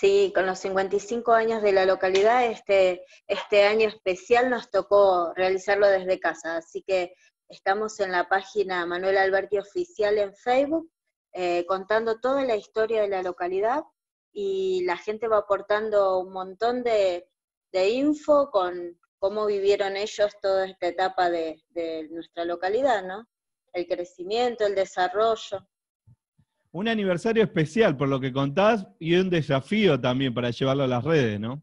Sí, con los 55 años de la localidad, este año especial nos tocó realizarlo desde casa, así que estamos en la página Manuel Alberti Oficial en Facebook, contando toda la historia de la localidad, y la gente va aportando un montón de info con cómo vivieron ellos toda esta etapa de nuestra localidad, ¿no? El crecimiento, el desarrollo. Un aniversario especial por lo que contás y un desafío también para llevarlo a las redes, ¿no?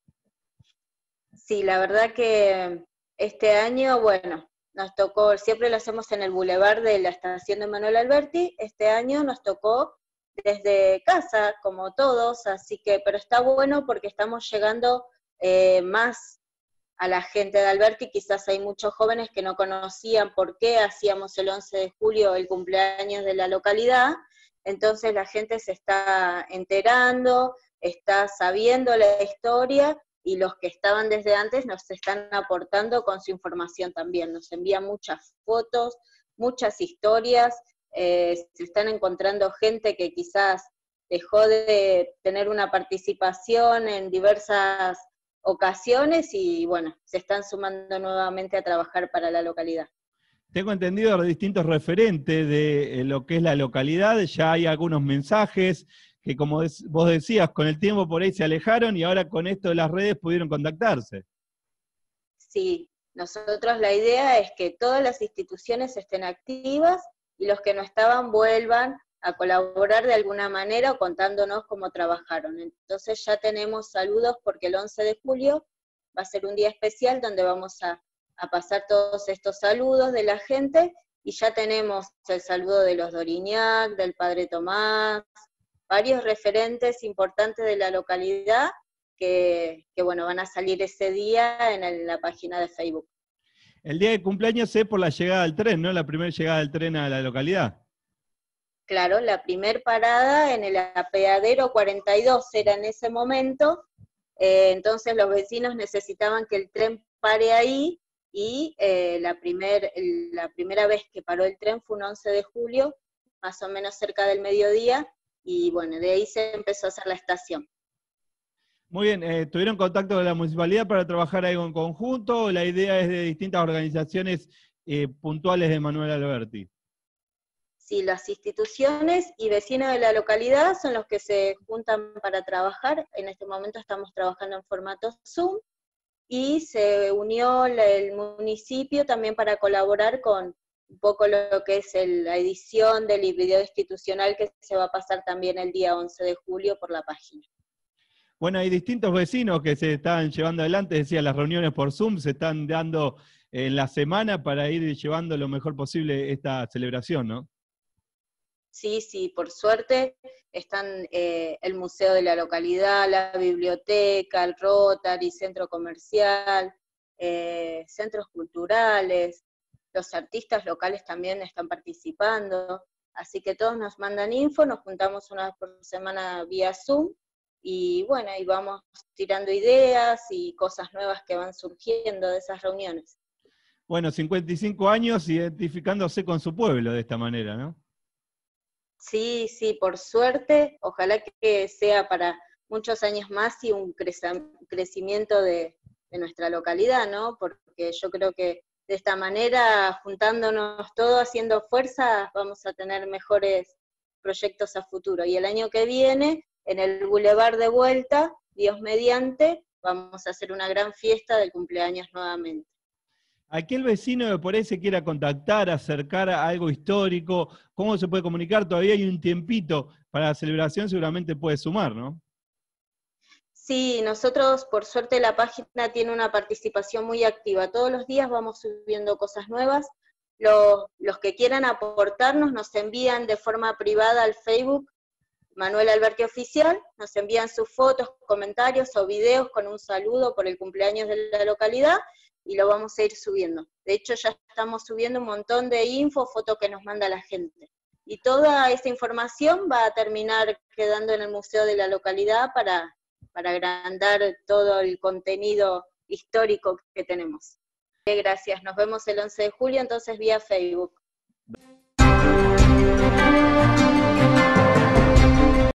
Sí, la verdad que este año, bueno, nos tocó, siempre lo hacemos en el bulevar de la estación de Manuel Alberti, este año nos tocó desde casa, como todos, así que, pero está bueno porque estamos llegando más a la gente de Alberti. Quizás hay muchos jóvenes que no conocían por qué hacíamos el 11 de julio el cumpleaños de la localidad, entonces la gente se está enterando, está sabiendo la historia, y los que estaban desde antes nos están aportando con su información también, nos envían muchas fotos, muchas historias, se están encontrando gente que quizás dejó de tener una participación en diversas ocasiones y bueno, se están sumando nuevamente a trabajar para la localidad. Tengo entendido de distintos referentes de lo que es la localidad, ya hay algunos mensajes que, como vos decías, con el tiempo por ahí se alejaron y ahora con esto de las redes pudieron contactarse. Sí, nosotros la idea es que todas las instituciones estén activas y los que no estaban vuelvan a colaborar de alguna manera o contándonos cómo trabajaron. Entonces ya tenemos saludos porque el 11 de julio va a ser un día especial donde vamos a pasar todos estos saludos de la gente, y ya tenemos el saludo de los Doriñac, del Padre Tomás, varios referentes importantes de la localidad que bueno, van a salir ese día en la página de Facebook. El día de cumpleaños es por la llegada del tren, ¿no? La primera llegada del tren a la localidad. Claro, la primer parada en el apeadero 42 era en ese momento, entonces los vecinos necesitaban que el tren pare ahí, y la primera vez que paró el tren fue un 11 de julio, más o menos cerca del mediodía, y bueno, de ahí se empezó a hacer la estación. Muy bien, ¿tuvieron contacto con la municipalidad para trabajar algo en conjunto o la idea es de distintas organizaciones puntuales de Manuel Alberti? Sí, las instituciones y vecinos de la localidad son los que se juntan para trabajar. En este momento estamos trabajando en formato Zoom, y se unió el municipio también para colaborar con un poco lo que es la edición del video institucional que se va a pasar también el día 11 de julio por la página. Bueno, hay distintos vecinos que se están llevando adelante, decía, las reuniones por Zoom se están dando en la semana para ir llevando lo mejor posible esta celebración, ¿no? Sí, sí, por suerte están el museo de la localidad, la biblioteca, el Rotary, centro comercial, centros culturales, los artistas locales también están participando, así que todos nos mandan info, nos juntamos una vez por semana vía Zoom, y bueno, y vamos tirando ideas y cosas nuevas que van surgiendo de esas reuniones. Bueno, 55 años identificándose con su pueblo de esta manera, ¿no? Sí, sí, por suerte, ojalá que sea para muchos años más y un crecimiento de nuestra localidad, ¿no? Porque yo creo que de esta manera, juntándonos todos, haciendo fuerza, vamos a tener mejores proyectos a futuro. Y el año que viene, en el Boulevard de vuelta, Dios mediante, vamos a hacer una gran fiesta del cumpleaños nuevamente. Aquel vecino que por ahí se quiera contactar, acercar a algo histórico, ¿cómo se puede comunicar? Todavía hay un tiempito para la celebración, seguramente puede sumar, ¿no? Sí, nosotros, por suerte, la página tiene una participación muy activa. Todos los días vamos subiendo cosas nuevas. Los que quieran aportarnos nos envían de forma privada al Facebook Manuel Alberti Oficial, nos envían sus fotos, comentarios o videos con un saludo por el cumpleaños de la localidad, y lo vamos a ir subiendo. De hecho, ya estamos subiendo un montón de info, fotos que nos manda la gente. Y toda esa información va a terminar quedando en el museo de la localidad para agrandar todo el contenido histórico que tenemos. Gracias, nos vemos el 11 de julio entonces vía Facebook.